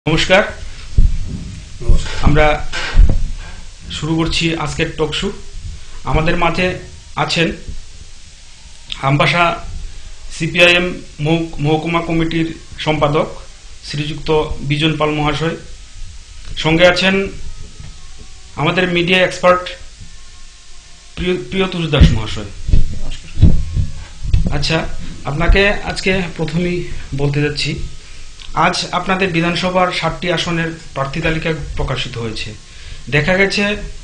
নমস্কার, আমরা শুরু করছি আজকের টক শো। আমাদের মাঝে আছেন আমবাসা সিপিআইএম মহকুমা কমিটির সম্পাদক শ্রীযুক্ত বিজন পাল মহাশয়। সঙ্গে আছেন আমাদের মিডিয়া এক্সপার্ট প্রিয়তোষ দাস মহাশয়। আচ্ছা, আপনাকে আজকে প্রথমেই বলতে যাচ্ছি, আজ আপনাদের বিধানসভার 7টি আসনের প্রার্থী তালিকা প্রকাশিত হয়েছে। দেখা গেছে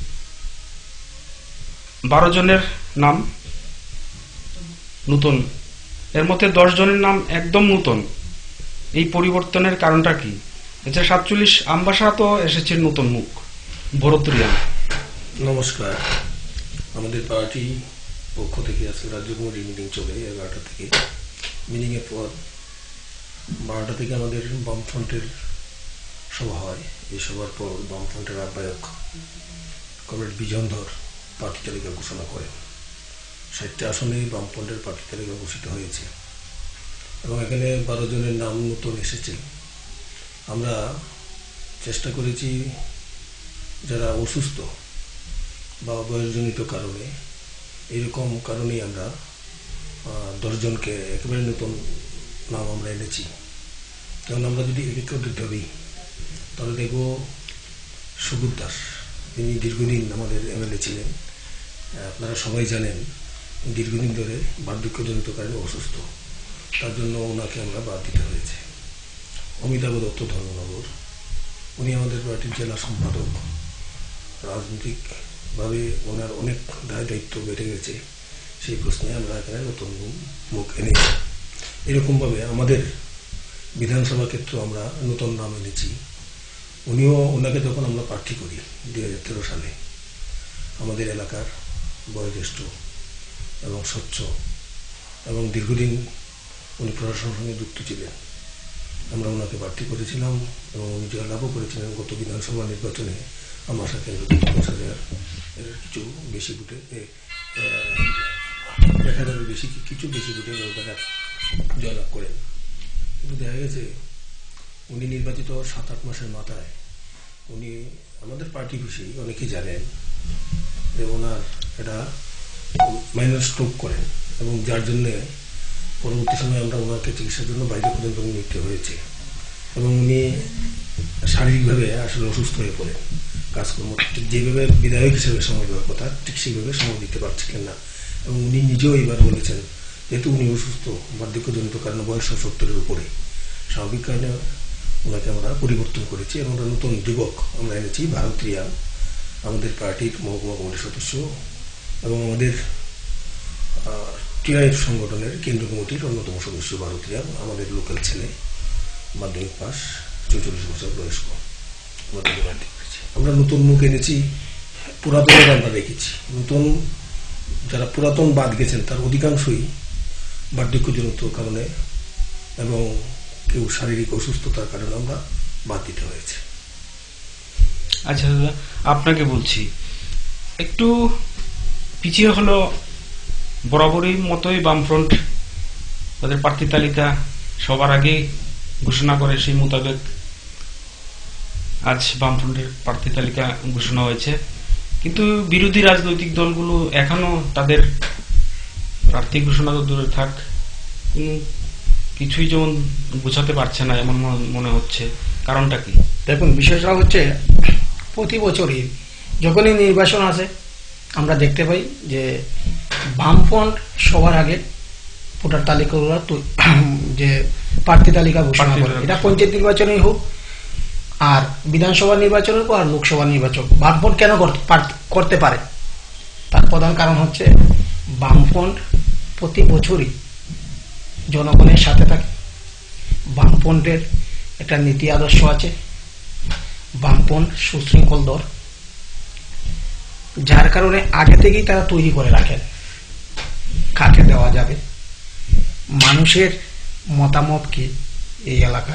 12 জনের নাম নতুন, এর মধ্যে 10 জনের নাম একদম নতুন। এই পরিবর্তনের কারণটা কি? আচ্ছা, 47 আমবাসা তো এসেছে নতুন মুখ, ভরত রিয়াং। নমস্কার, আমাদের পার্টি পক্ষ থেকে আজকে রাজ্য কমিটির মিটিং চলে 11টা থেকে। মিটিংয়ের পর 12টা থেকে আমাদের বামফ্রন্টের সভা হয়। এই সভার পর বামফ্রন্টের আহ্বায়ক কমরেড বিজন ধর প্রার্থী তালিকা ঘোষণা করেন। 60টা আসনে বামফ্রন্টের প্রার্থী তালিকা ঘোষিত হয়েছে এবং এখানে 12 জনের নাম নতুন এসেছে। আমরা চেষ্টা করেছি যারা অসুস্থ বা বয়সজনিত কারণে, এরকম কারণেই আমরা 10 জনকে একেবারে নতুন নাম আমরা এনেছি। কারণ আমরা যদি একত্রিত হই তাহলে দেখব সুবোধ দাস, তিনি দীর্ঘদিন আমাদের এমএলএ ছিলেন। আপনারা সবাই জানেন দীর্ঘদিন ধরে বার্ধক্যজনিত কারণে অসুস্থ, তার জন্য ওনাকে আমরা বাদ দিতে হয়েছে। অমিতাভ দত্ত ধর্মনগর, উনি আমাদের পার্টির জেলা সম্পাদক। রাজনৈতিকভাবে ওনার অনেক দায়িত্ব বেড়ে গেছে, সেই প্রশ্নে আমরা এখানে নতুন মুখ এনেছি। এরকমভাবে আমাদের বিধানসভা ক্ষেত্রে আমরা নতুন নাম এনেছি। ওনাকে যখন আমরা প্রার্থী করি 2013 সালে, আমাদের এলাকার বয়োজ্যেষ্ঠ এবং স্বচ্ছ এবং দীর্ঘদিন উনি প্রশাসনের সঙ্গে যুক্ত ছিলেন। আমরা ওনাকে প্রার্থী করেছিলাম এবং উনি জয়লাভও করেছিলেন। গত বিধানসভা নির্বাচনে আমার সাথে 10,000 কিছু বেশি ভোটে, 1,000-এর বেশি কিছু বেশি ভোটে জয়লাভ করেন। কিন্তু দেখা গেছে উনি নির্বাচিত 7-8 মাসের মাথায় উনি আমাদের পার্টি খুশি, অনেকেই জানেন যে ওনার এটা মাইনর স্ট্রোক করেন এবং যার জন্যে পরবর্তী সময়ে আমরা ওনাকে চিকিৎসার জন্য বাইরে পর্যন্ত নিতে হয়েছে এবং উনি শারীরিকভাবে আসলে অসুস্থ হয়ে পড়েন। কাজকর্ম ঠিক যেভাবে বিধায়ক হিসেবে সময় দেওয়ার কথা ঠিক সেইভাবে সময় দিতে পারছিলেন না এবং উনি নিজেও এবার বলেছেন যেহেতু উনি অসুস্থ, বার্ধক্যজনিত কারণে বয়স 70-এর উপরে, স্বাভাবিক কারণে ওনাকে আমরা পরিবর্তন করেছি এবং আমরা নতুন যুবক আমরা এনেছি ভরত রিয়াং, আমাদের পার্টির মহকুমা কমিটির সদস্য এবং আমাদের টিআইএফ সংগঠনের কেন্দ্র কমিটির অন্যতম সদস্য ভরত রিয়াং, আমাদের লোকাল ছেলে, মাধ্যমিক পাস, 44 বছর বয়স্ক। আমরা নতুন মুখ এনেছি, পুরাতনের আমরা রেখেছি। নতুন যারা পুরাতন বাদ গেছেন তার অধিকাংশই বার্ধক্যজনিত কারণে এবং কেউ শারীরিক অসুস্থতার কারণে আমরা বাদ দিতে হয়েছে। আচ্ছা দাদা, আপনাকে বলছি, একটু পিছিয়ে হলো বরাবরই মতোই বামফ্রন্ট তাদের প্রার্থী তালিকা সবার আগে ঘোষণা করে, সেই মোতাবেক আজ বামফ্রন্টের প্রার্থী তালিকা ঘোষণা হয়েছে। কিন্তু বিরোধী রাজনৈতিক দলগুলো এখনো তাদের প্রার্থী ঘোষণা তো দূরে থাক, কিছুই যেমন বোঝাতে পারছে না এমন মনে হচ্ছে। কারণটা কি? দেখুন, বিষয়টা হচ্ছে প্রতি বছরই যখনই নির্বাচন আসে আমরা দেখতে পাই যে বামফ্রন্ট সবার আগে ভোটার তালিকাগুলো যে প্রার্থী তালিকা ঘোষণা করে। এটা পঞ্চায়েত নির্বাচনেই হোক আর বিধানসভা নির্বাচনের পর লোকসভা নির্বাচন, বামফ্রন্ট কেন করতে পারে তার প্রধান কারণ হচ্ছে বামফ্রন্ট প্রতি বছরই জনগণের সাথে থাকে। বামফ্রন্টের একটা নীতি আদর্শ আছে, বামফ্রন্ট সুশৃঙ্খল দল, যার কারণে আগে থেকেই তারা তৈরি করে রাখেন কাকে দেওয়া যাবে, মানুষের মতামত কি এই এলাকার।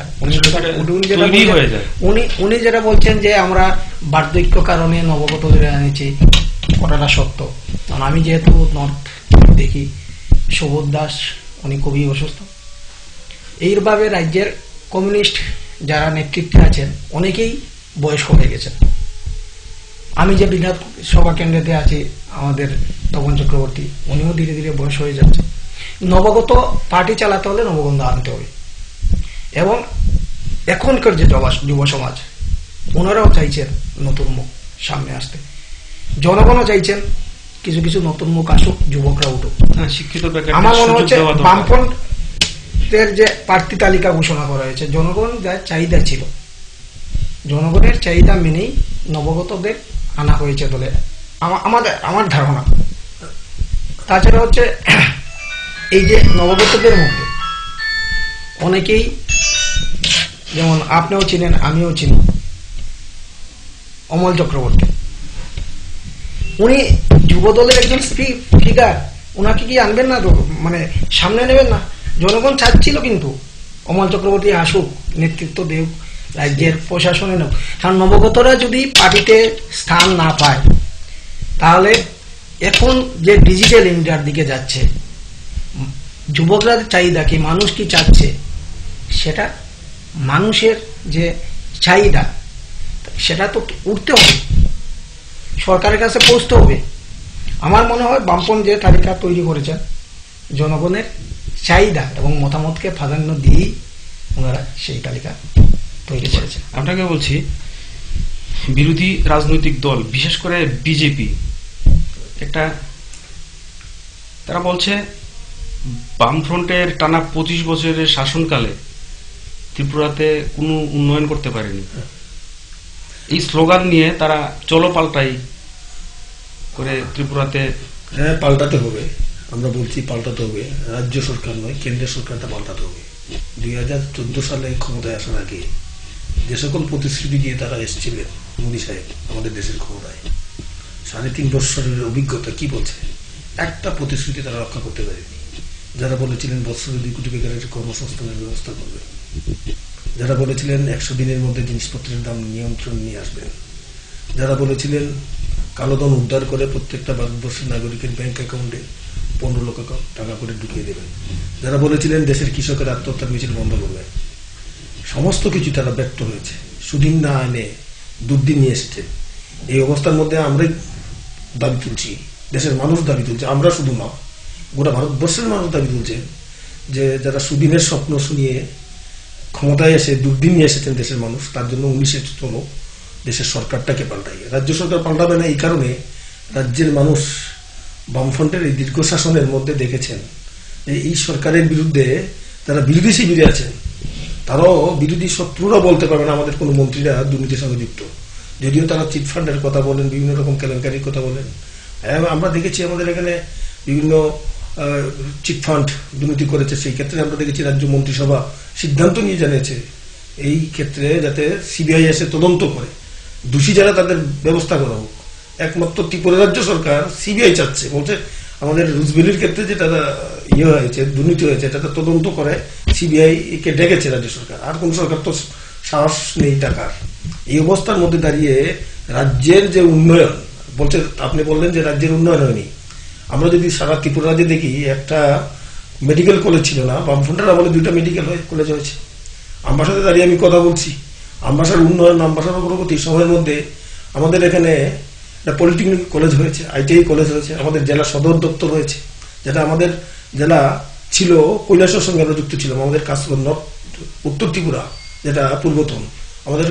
উনি যেটা বলছেন যে আমরা বার্ধক্য কারণে নবগতদের এনেছি, কথাটা সত্য। কারণ আমি যেহেতু নর্থ দেখি, সুবোধ দাস উনি খুবই অসুস্থ। এইভাবে রাজ্যের কমিউনিস্ট যারা নেতৃত্বে আছেন অনেকেই বয়স্ক হয়ে গেছেন। আমি যে বিধাত সভা কেন্দ্রেতে আছি, আমাদের তপন চক্রবর্তী, উনিও ধীরে ধীরে বয়স হয়ে যাচ্ছে। নবাগত পার্টি চালাতে হলে নবগন্ধ আনতে হবে। এবং এখনকার যে যুব সমাজ, ওনারাও চাইছেন নতুন মুখ সামনে আসতে, জনগণও চাইছেন কিছু কিছু নতুন মুখ আসুক, যুবকরা উঠুক। শিক্ষিত আমার মনে হচ্ছে বামফ্রন্টের যে প্রার্থী তালিকা ঘোষণা করা হয়েছে, জনগণ যা চাহিদা ছিল, জনগণের চাহিদা মেনেই নবগতদের আনা হয়েছে দলে, আমার ধারণা। তাছাড়া হচ্ছে এই যে নবগতদের মধ্যে অনেকেই, যেমন আপনিও চিনেন, আমিও চিনি অমল চক্রবর্তী, উনি যুবদলের একজন ফিগার, ওনাকে কি আনবেন না, মানে সামনে নেবেন না? জনগণ চাচ্ছিল কিন্তু অমল চক্রবর্তী আসুক, নেতৃত্ব দেব, রাজ্যের প্রশাসনে নেব। কারণ নবগতরা যদি পার্টিতে স্থান না পায়, তাহলে এখন যে ডিজিটাল ইন্ডিয়ার দিকে যাচ্ছে, যুবকরা চাহিদা কি, মানুষ কি চাচ্ছে, সেটা মানুষের যে চাহিদা, সেটা তো উঠতে হবে, সরকারের কাছে পৌঁছতে হবে। আমার মনে হয় বামপন্থ যে তালিকা তৈরি করেছেন, জনগণের চাহিদা এবং মতামতকে প্রাধান্য দিয়েই ওনারা সেই তালিকা তৈরি করেছেন। আপনাকে বলছি, বিরোধী রাজনৈতিক দল, বিশেষ করে বিজেপি, তারা বলছে বামফ্রন্টের টানা 25 বছরের শাসনকালে ত্রিপুরাতে কোনো উন্নয়ন করতে পারেনি। এই স্লোগান নিয়ে তারা চলো পাল্টাই করে ত্রিপুরাতে। হ্যাঁ, পাল্টাতে হবে। আমরা বলছি পাল্টাতে হবে, রাজ্য সরকার নয়, কেন্দ্রীয় সরকারটা পাল্টাতে হবে। 2014 সালে ক্ষমতায় আসার আগে যে সকল প্রতিশ্রুতি দিয়ে তারা এসেছিলেন, মোদী সাহেব আমাদের দেশের ক্ষমতায় 3.5 বছরের অভিজ্ঞতা কি বলছে? একটা প্রতিশ্রুতি তারা রক্ষা করতে পারেনি। যারা বলেছিলেন বছরে 2 কোটি বেকারের কর্মসংস্থানের ব্যবস্থা করবে, যারা বলেছিলেন 100 দিনের মধ্যে জিনিসপত্রের দাম নিয়ন্ত্রণ নিয়ে আসবেন, যারা বলেছিলেন কালোধন উদ্ধার করে প্রত্যেকটা ভারতবর্ষের নাগরিকের ব্যাংক অ্যাকাউন্টে 15 লক্ষ টাকা করে ঢুকিয়ে দেবেন, যারা বলেছিলেন দেশের কৃষকের আত্মহত্যার মিছিল বন্ধ করবেন, সমস্ত কিছু তারা ব্যর্থ হয়েছে। সুদিন না এনে দুর্দিন নিয়ে এসেছে। এই অবস্থার মধ্যে আমরাই দাবি তুলছি, দেশের মানুষ দাবি তুলছে, আমরা শুধু না, গোটা ভারতবর্ষের মানুষ দাবি তুলছে যে যারা সুদিনের স্বপ্ন শুনিয়ে ক্ষমতায় এসে দুর্দিন নিয়ে এসেছেন দেশের মানুষ, তার জন্য 19-এ চলো দেশের সরকারটাকে পাল্টাই। রাজ্য সরকার পাল্টাবে না এই কারণে, রাজ্যের মানুষ বামফ্রন্টের এই দীর্ঘ শাসনের মধ্যে দেখেছেন যে এই সরকারের বিরুদ্ধে তারা বিরোধী শিবিরে আছেন। তারাও বিরোধী শত্রুরা বলতে পারবে না আমাদের কোনো মন্ত্রীরা দুর্নীতির সঙ্গে যুক্ত, যদিও তারা চিটফান্ডের কথা বলেন, বিভিন্ন রকম কেলেঙ্কারির কথা বলেন। আমরা দেখেছি আমাদের এখানে বিভিন্ন চিটফান্ড দুর্নীতি করেছে, সেই ক্ষেত্রে আমরা দেখেছি রাজ্য মন্ত্রিসভা সিদ্ধান্ত নিয়ে জানিয়েছে এই ক্ষেত্রে যাতে সিবিআই এসে তদন্ত করে, দোষী যারা তাদের ব্যবস্থা করা হোক। একমাত্র ত্রিপুরা রাজ্য সরকার সিবিআই চাচ্ছে, বলছে আমাদের রুজবেলির ক্ষেত্রে যেটা হয়েছে, দুর্নীতি হয়েছে, এটা তদন্ত করে সিবিআই কে ডেকেছে রাজ্য সরকার। আর কোন সরকার তো সাহস নেই টাকার। এই অবস্থার মধ্যে দাঁড়িয়ে রাজ্যের যে উন্নয়ন বলছে, আপনি বললেন যে রাজ্যের উন্নয়ন হয়নি। আমরা যদি সারা ত্রিপুরা রাজ্যে দেখি, একটা মেডিকেল কলেজ ছিল না, বামফ্রন্টের আমলে 2টা মেডিকেল কলেজ হয়েছে। আমবাসাতে দাঁড়িয়ে আমি কথা বলছি, আমবাসার উন্নয়ন, আমবাসার অগ্রগতি, সময়ের মধ্যে আমাদের এখানে একটা পলিটেকনিক কলেজ হয়েছে, ITI কলেজ হয়েছে, আমাদের জেলা সদর দপ্তর হয়েছে, যেটা আমাদের জেলা ছিল কৈলাসের সঙ্গে আমরা যুক্ত ছিলাম। আমাদের কাজকর্ম উত্তর ত্রিপুরা, যেটা পূর্বতন, আমাদের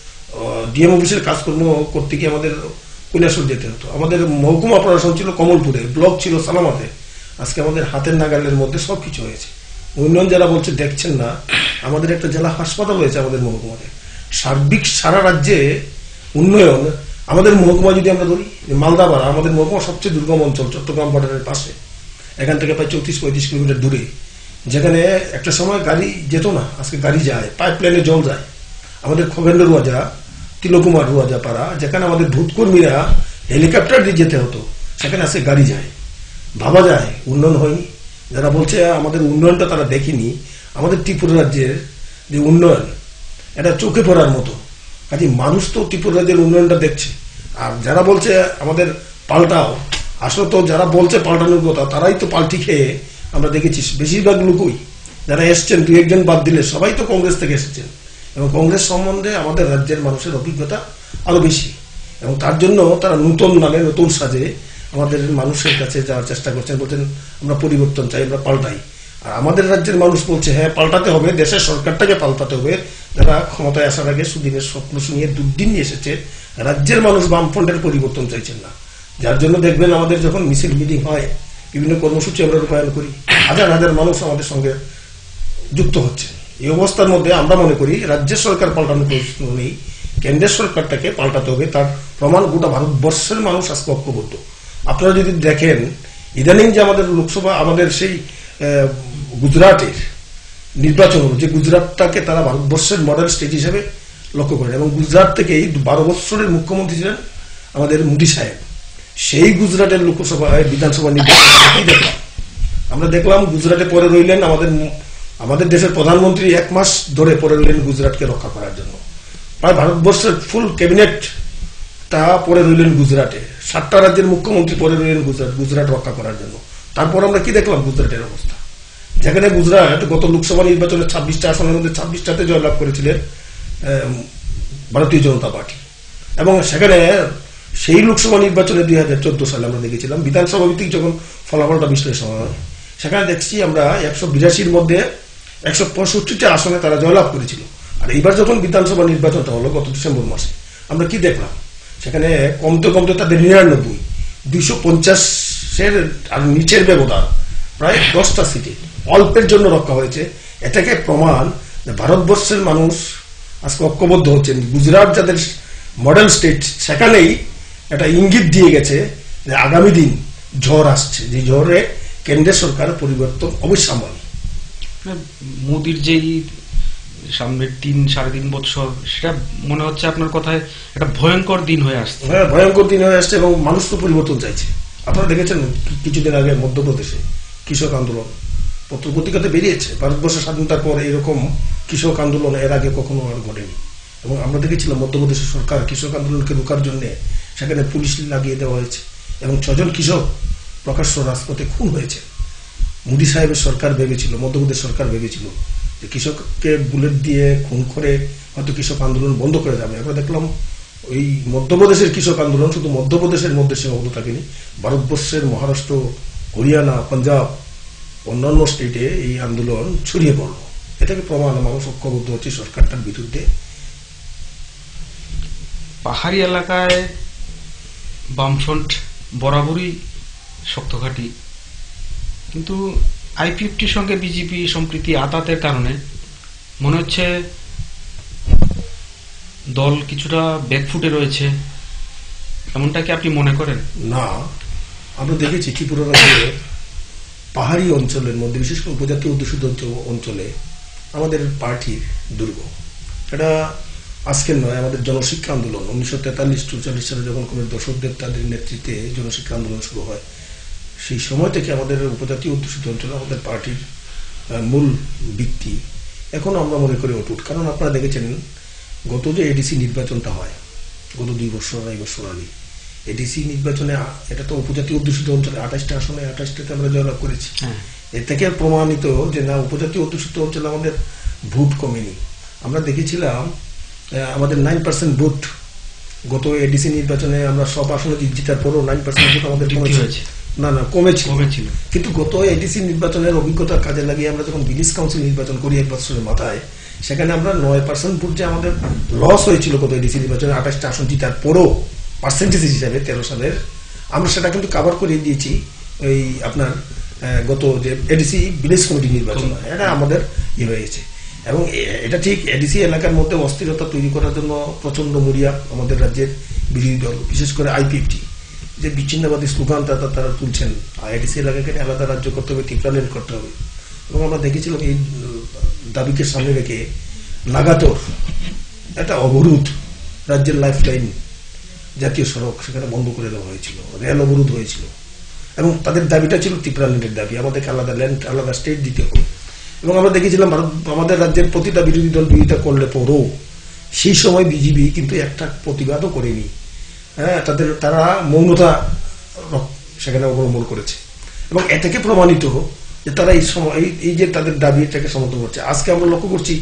ডিএম অফিসের কাজকর্ম করতে গিয়ে আমাদের কৈলাসর যেতে হতো। আমাদের মহকুমা প্রশাসন ছিল কমলপুরে, ব্লক ছিল সালামাতে। আজকে আমাদের হাতের নাগালের মধ্যে সবকিছু হয়েছে। উন্নয়ন যারা বলছে দেখছেন না, আমাদের একটা জেলা হাসপাতাল হয়েছে আমাদের মহকুমাতে। সার্বিক সারা রাজ্যে উন্নয়ন। আমাদের মহকুমা যদি আমরা ধরি, মালদাপাড়া আমাদের মহকুমা সবচেয়ে দুর্গম অঞ্চল, চট্টগ্রাম বর্ডারের পাশে, এখান থেকে প্রায় 34-35 কিলোমিটার দূরে, যেখানে একটা সময় গাড়ি যেত না, আজকে গাড়ি যায়, পাইপ লাইনে জল যায়। আমাদের খগেন্দ্র রুয়াজা, তিলকুমার রুয়াজা পাড়া, যেখানে আমাদের ভূতকর্মীরা হেলিকপ্টার দিয়ে যেতে হতো, সেখানে আজকে গাড়ি যায়। ভাবা যায় উন্নয়ন হয়নি? যারা বলছে আমাদের উন্নয়নটা তারা দেখেনি, আমাদের ত্রিপুরা রাজ্যের যে উন্নয়ন, এটা চোখে পড়ার মতো। কাজে মানুষ তো ত্রিপুরা রাজ্যের উন্নয়নটা দেখছে। আর যারা বলছে আমাদের পাল্টাও, আসলে তো যারা বলছে পাল্টানোর কথা, তারাই তো পাল্টি খেয়ে আমরা দেখেছি বেশিরভাগ লোকই যারা এসছেন, 2-1 জন বাদ দিলে সবাই তো কংগ্রেস থেকে এসেছেন। এবং কংগ্রেস সম্বন্ধে আমাদের রাজ্যের মানুষের অভিজ্ঞতা আরো বেশি, এবং তার জন্য তারা নতুন নামে নতুন সাজে আমাদের মানুষের কাছে যাওয়ার চেষ্টা করছেন, বলছেন আমরা পরিবর্তন চাই, আমরা পাল্টাই। আর আমাদের রাজ্যের মানুষ বলছে হ্যাঁ পাল্টাতে হবে, দেশের সরকারটাকে পাল্টাতে হবে। যারা ক্ষমতায় আসার আগে সুদিনের স্বপ্ন শুনিয়ে দুর্দিন নিয়ে এসেছে, রাজ্যের মানুষ বামফ্রন্টের পরিবর্তন চাইছেন না। যার জন্য দেখবেন আমাদের যখন মিছিল মিটিং হয়, বিভিন্ন কর্মসূচি আমরা রূপায়ণ করি, হাজার হাজার মানুষ আমাদের সঙ্গে যুক্ত হচ্ছে। এই অবস্থার মধ্যে আমরা মনে করি রাজ্যের সরকার পাল্টানোর প্রশ্ন নেই, কেন্দ্রের সরকারটাকে পাল্টাতে হবে। তার প্রমাণ গোটা ভারতবর্ষের মানুষ আজকে ঐক্যবদ্ধ। আপনারা যদি দেখেন ইদানিং যে আমাদের লোকসভা, আমাদের সেই গুজরাটের নির্বাচন হলো, যে গুজরাটটাকে তারা ভারতবর্ষের মডেল স্টেট হিসেবে লক্ষ্য করেন, এবং গুজরাট থেকে 12 বছরের মুখ্যমন্ত্রী ছিলেন আমাদের মোদী সাহেব। সেই গুজরাটের লোকসভা বিধানসভা নির্বাচন দেখলাম, আমরা দেখলাম গুজরাটে পরে রইলেন আমাদের দেশের প্রধানমন্ত্রী 1 মাস ধরে পরে রইলেন গুজরাটকে রক্ষা করার জন্য। প্রায় ভারতবর্ষের ফুল ক্যাবিনেটটা পরে রইলেন গুজরাটে, 7টা রাজ্যের মুখ্যমন্ত্রী পরে রইলেন গুজরাট রক্ষা করার জন্য। তারপর আমরা কি দেখলাম গুজরাটের অবস্থা, যেখানে গুজরাট গত লোকসভা নির্বাচনে 26টা আসনের মধ্যে 26টাতে জয়লাভ করেছিলেন ভারতীয় জনতা পার্টি, এবং সেখানে সেই লোকসভা নির্বাচনে 2014 সালে আমরা দেখেছিলাম বিধানসভা ভিত্তিক যখন ফলাফলটা বিশ্লেষণ হয়, সেখানে দেখছি আমরা 182-র মধ্যে 165টা আসনে তারা জয়লাভ করেছিল। আর এইবার যখন বিধানসভা নির্বাচনটা হলো গত ডিসেম্বর মাসে, আমরা কি দেখলাম সেখানে কমতে কমতে তাদের 99, 250-এর আর নিচের ব্যবধান, প্রায় 10টা সিটে অল্পের জন্য রক্ষা হয়েছে। এটাকে প্রমাণ যে ভারতবর্ষের মানুষ আজকে ঐক্যবদ্ধ হচ্ছেন। গুজরাট যাদের মডেল স্টেট, সেখানেই একটা ইঙ্গিত দিয়ে গেছে যে আগামী দিন ঝড় আসছে, যে ঝড়ে কেন্দ্রের সরকার পরিবর্তন অবশ্যম্ভাবী। মোদির যেই সামনের 3-3.5 বছর, সেটা মনে হচ্ছে আপনার কথায় একটা ভয়ঙ্কর দিন হয়ে আসছে। হ্যাঁ, ভয়ঙ্কর দিন হয়ে আসছে, এবং মানুষ তো পরিবর্তন চাইছে। আপনারা দেখেছেন কিছুদিন আগে মধ্যপ্রদেশে কৃষক আন্দোলন পত্রপত্রিকাতে বেরিয়েছে। ভারতবর্ষের স্বাধীনতার পর এরকম কৃষক আন্দোলন এর আগে কখনো আর ঘটেনি, এবং আমরা দেখেছিলাম মধ্যপ্রদেশের সরকার কৃষক আন্দোলনকে রোকার জন্য সেখানে পুলিশ লাগিয়ে দেওয়া হয়েছে, এবং 6 জন কৃষক প্রকাশ্য রাজপথে খুন হয়েছে। মোদী সাহেবের সরকার ভেবেছিল, মধ্যপ্রদেশ সরকার ভেবেছিল যে কৃষককে বুলেট দিয়ে খুন করে হয়তো কৃষক আন্দোলন বন্ধ করে যাবে। আমরা দেখলাম ওই মধ্যপ্রদেশের কৃষক আন্দোলন শুধু মধ্যপ্রদেশের মধ্যে সীমাবদ্ধ থাকেনি, ভারতবর্ষের মহারাষ্ট্র, হরিয়ানা, পাঞ্জাব, অন্যান্য স্টেটে এই আন্দোলন ছড়িয়ে পড়ল। এটাকে প্রমাণ মানুষ ঐক্যবদ্ধ হচ্ছে সরকারটার বিরুদ্ধে। পাহাড়ি এলাকায় বামফ্রন্ট বরাবরই শক্তঘাঁটি, কিন্তু আই-50 সঙ্গে বিজেপি সম্প্রীতি আতাতের কারণে মনে হচ্ছে দল কিছুটা ব্যাকফুটে রয়েছে, এমনটা কি আপনি মনে করেন? না, আমরা দেখেছি ত্রিপুরা রাজ্যের পাহাড়ি অঞ্চলের মধ্যে, বিশেষ করে উপজাতীয় অধ্যুষিত অঞ্চলে আমাদের পার্টির দুর্গ। এটা আজকের নয়, আমাদের জনশিক্ষা আন্দোলন 1943-44 সালে যখন কোনো দর্শকদের তাদের নেতৃত্বে জনশিক্ষা আন্দোলন শুরু হয়, সেই সময় থেকে আমাদের উপজাতীয় অধ্যুষিত অঞ্চলে আমাদের পার্টির মূল ভিত্তি এখন আমরা মনে করি অটুট। কারণ আপনারা দেখেছেন গত যে এডিসি নির্বাচনটা হয় গত 2 বছর 2.5 বছর আগে, এডিসি নির্বাচনে এটা তো উপজাতীয় অধ্যুষিত অঞ্চলে 28টা আসনে 28টাতে আমরা জয়লাভ করেছি। এর থেকে প্রমাণিত যে না, উপজাতীয় অধ্যুষিত অঞ্চলে আমাদের ভোট কমেনি। আমরা দেখেছিলাম আমাদের 9% ভোট গত এডিসি নির্বাচনে, আমরা সব আসনে জিতার পরও 9% ভোট আমাদের কমেছে। না কমেছিল, কিন্তু গত এডিসি নির্বাচনের অভিজ্ঞতা কাজে লাগিয়ে আমরা যখন ভিলেজ কাউন্সিল নির্বাচন করি 1 বছরের মাথায়, সেখানে আমরা 9% ভোট যে আমাদের লস হয়েছিল গত এডিসি নির্বাচনে 28টা আসন জিতার পরও পার্সেন্টেজ হিসাবে 13 সালের, আমরা সেটা কিন্তু কাভার করে দিয়েছি ওই আপনার গত যে এডিসি ভিলেজ কমিটি নির্বাচন। এটা আমাদের হয়েছে, এবং এটা ঠিক এডিসি এলাকার মধ্যে অস্থিরতা তৈরি করার জন্য প্রচন্ড মরিয়া আমাদের রাজ্যের বিরোধী দল, বিশেষ করে আই-50 যে বিচ্ছিন্নবাদী স্লোগান তারা তুলছেন, এডিসি এলাকাকে আলাদা রাজ্য করতে হবে, ত্রিপুরাল্যান্ড করতে হবে। এবং আমরা দেখেছিলাম এই দাবিকে সামনে রেখে লাগাতার একটা অবরোধ, রাজ্যের লাইফ লাইন জাতীয় সড়ক সেখানে বন্ধ করে দেওয়া হয়েছিল, রেল অবরোধ হয়েছিল, এবং তাদের দাবিটা ছিল ত্রিপুরাল্যান্ডের দাবি, আমাদেরকে আলাদা ল্যান্ড আলাদা স্টেট দিতে হবে। এবং আমরা দেখেছিলাম আমাদের রাজ্যের প্রতিটা বিরোধী দল বিরোধিতা করলে পরও সেই সময় বিজেপি কিন্তু একটা প্রতিবাদও করেনি। হ্যাঁ, তারা মৌনতা সেখানে অবলম্বন করেছে, এবং এ থেকে প্রমাণিত যে তারা এই সময় এই যে তাদের দাবি এটাকে সমর্থন করছে। আজকে আমরা লক্ষ্য করছি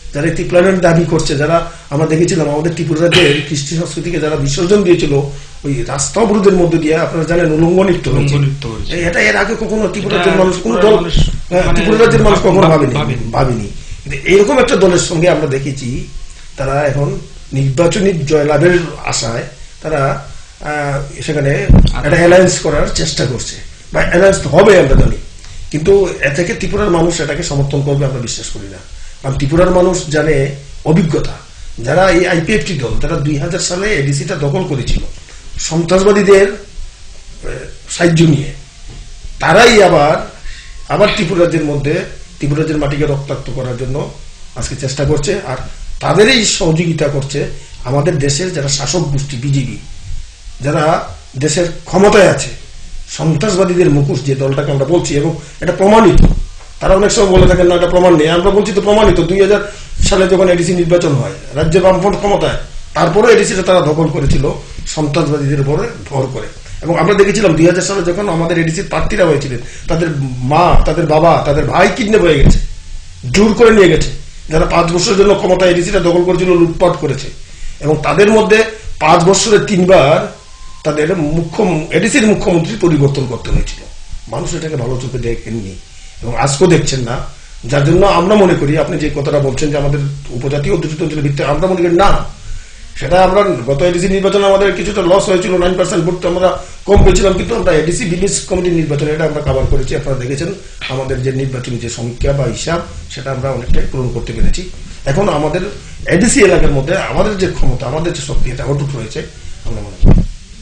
যারা এই ত্রিপুরার দাবি করছে, যারা আমরা দেখেছিলাম আমাদের ত্রিপুরা রাজ্যের কৃষ্টি সংস্কৃতিকে যারা বিসর্জন দিয়েছিল ওই রাস্তা অবরোধের মধ্যে দিয়ে, আপনারা জানেন উলঙ্গ নৃত্য হয়েছে। এটা এর আগে কখনো ত্রিপুরা রাজ্যের মানুষ কোন দল, ত্রিপুরা রাজ্যের মানুষ কখনো ভাবেনি। কিন্তু এরকম একটা দলের সঙ্গে আমরা দেখেছি তারা এখন নির্বাচনী জয়লাভের আশায় তারা সেখানে একটা অ্যালায়েন্স করার চেষ্টা করছে, বা অ্যালায়েন্স হবে আমরা জানি, কিন্তু এ থেকে ত্রিপুরার মানুষ এটাকে সমর্থন করবে আমরা বিশ্বাস করি না। কারণ ত্রিপুরার মানুষ জানে অভিজ্ঞতা, যারা এই আইপিএফটি দল যারা 2000 সালে এডিসিটা দখল করেছিল সন্ত্রাসবাদীদের সাহায্য নিয়ে, তারাই আবার ত্রিপুরা রাজ্যের মধ্যে ত্রিপুরা রাজ্যের মাটিকে রক্তাক্ত করার জন্য আজকে চেষ্টা করছে। আর তাদেরই সহযোগিতা করছে আমাদের দেশের যারা শাসক গোষ্ঠী বিজেপি, যারা দেশের ক্ষমতায় আছে, সন্ত্রাসবাদীদের মুখোশ যে দলটাকে আমরা বলছি, এবং এটা প্রমাণিত। তারা অনেক সময় বলে থাকেন না এটা প্রমাণ নেই, আমরা বলছি তো প্রমাণিত। 2000 সালে যখন এডিসি নির্বাচন হয়, রাজ্যে বামফ্রন্ট ক্ষমতায়, তারপরে এডিসিটা তারা দখল করেছিল সন্ত্রাসবাদীদের উপরে ভর করে। এবং আমরা দেখেছিলাম 2000 সালে যখন আমাদের এডিসির প্রার্থীরা হয়েছিলেন, তাদের মা, তাদের বাবা, তাদের ভাই কিডন্যাপ হয়ে গেছে, জোর করে নিয়ে গেছে। যারা 5 বছরের জন্য ক্ষমতা এডিসিটা দখল করেছিল, লুটপাট করেছে, এবং তাদের মধ্যে 5 বছরে 3 বার তাদের এডিসির মুখ্যমন্ত্রী পরিবর্তন করতে হয়েছিল। মানুষ এটাকে ভালো চোখে দেখেননি এবং আজকেও দেখছেন না। যার জন্য আমরা মনে করি, আপনি যে কথাটা বলছেন যে আমাদের উপজাতীয় অধ্যুষিত অঞ্চলের ভিত্তিতে, আমরা মনে করি না, সেটা আমরা গত এডিসি নির্বাচনে আমাদের কিছুটা লস হয়েছিল, 9% ভোট আমরা কম পেয়েছিলাম, কিন্তু আমরা এডিসি বিজনেস কমিটির নির্বাচনে এটা আমরা কভার করেছি। আপনারা দেখেছেন আমাদের যে নির্বাচনী যে সমীক্ষা বা হিসাব, সেটা আমরা অনেকটাই পূরণ করতে পেরেছি। এখন আমাদের এডিসি এলাকার মধ্যে আমাদের যে ক্ষমতা, আমাদের যে শক্তি, এটা অটুট রয়েছে আমরা মনে করি।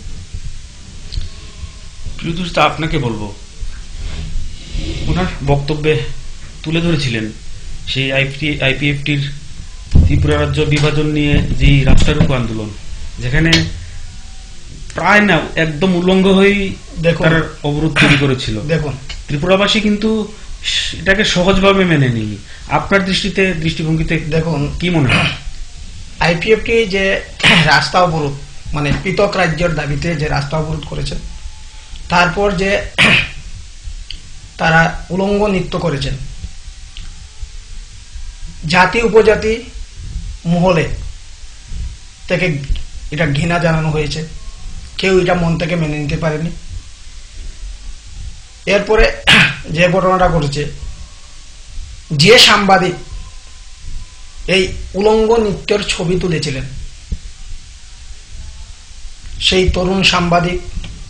প্রিয়দুষিতা, আপনাকে বলবো, ওনার বক্তব্যে তুলে ধরেছিলেন সেই আইপিএফটির ত্রিপুরা রাজ্য বিভাজন নিয়ে যে রাস্তারোকো আন্দোলন, যেখানে প্রায় না একদম উল্লঙ্ঘ হয়েই তারা অবরোধ তৈরি করেছিল। দেখুন, ত্রিপুরাবাসী কিন্তু এটাকে সহজভাবে মেনে নেয়নি। আপনার দৃষ্টিভঙ্গিতে দেখুন কি মনে হয়? আইপিএফটি যে রাস্তা অবরোধ, মানে পৃথক রাজ্যের দাবিতে যে রাস্তা অবরোধ করেছেন, তারপর যে তারা উলঙ্গ নৃত্য করেছেন, জাতি উপজাতি মহলে থেকে এটা ঘৃণা জানানো হয়েছে, কেউ এটা মন থেকে মেনে নিতে পারেনি। এরপরে যে ঘটনাটা ঘটেছে, যে সাংবাদিক এই উলঙ্গ নৃত্যের ছবি তুলেছিলেন, সেই তরুণ সাংবাদিক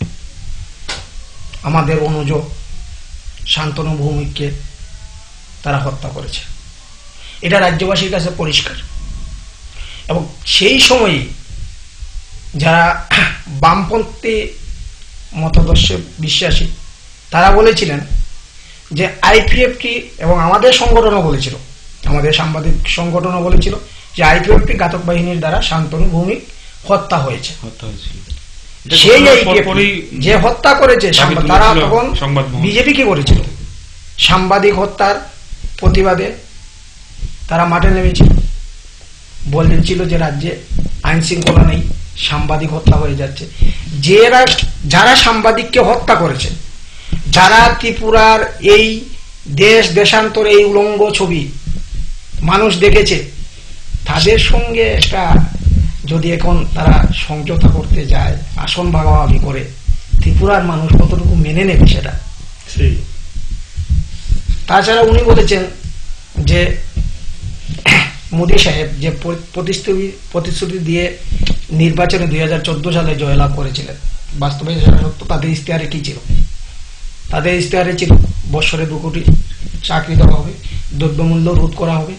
আমাদের অনুজ শান্তনু ভৌমিককে তারা হত্যা করেছে। এটা রাজ্যবাসীর কাছে পরিষ্কার। এবং সেই সময়ে যারা বামপন্থী মতাদর্শে বিশ্বাসী, তারা বলেছিলেন যে আইপিএফটি, এবং আমাদের সংগঠনও বলেছিল, আমাদের সাংবাদিক সংগঠনও বলেছিল যে আইপিএফটি ঘাতক বাহিনীর দ্বারা শান্তনু ভৌমিক হত্যা হয়েছে। সেই যে হত্যা করেছে, তারা তখন বিজেপি কি করেছিল, সাংবাদিক হত্যার প্রতিবাদে তারা মাঠে নেমেছিল, বলেছিল যে রাজ্যে আইন শৃঙ্খলা নেই, সাংবাদিক হত্যা হয়ে যাচ্ছে। যারা সাংবাদিককে হত্যা করেছে, যারা ত্রিপুরার এই দেশান্তরে এই উলঙ্গ ছবি মানুষ দেখেছে, তাদের সঙ্গে একটা যদি এখন তারা সমঝোতা করতে যায়, আসন ভাগাভাগি করে, ত্রিপুরার মানুষ কতটুকু মেনে নেবে সেটা। তাছাড়া উনি বলেছেন যে মোদী সাহেব যে প্রতিশ্রুতি দিয়ে নির্বাচনে 2014 সালে জয়লাভ করেছিলেন, বাস্তবে সেটা সত্য। তাদের ইশতেহারে কি ছিল? তাদের ইশতেহারে ছিল বৎসরে 2 কোটি চাকরি দেওয়া হবে, দ্রব্যমূল্য রোধ করা হবে,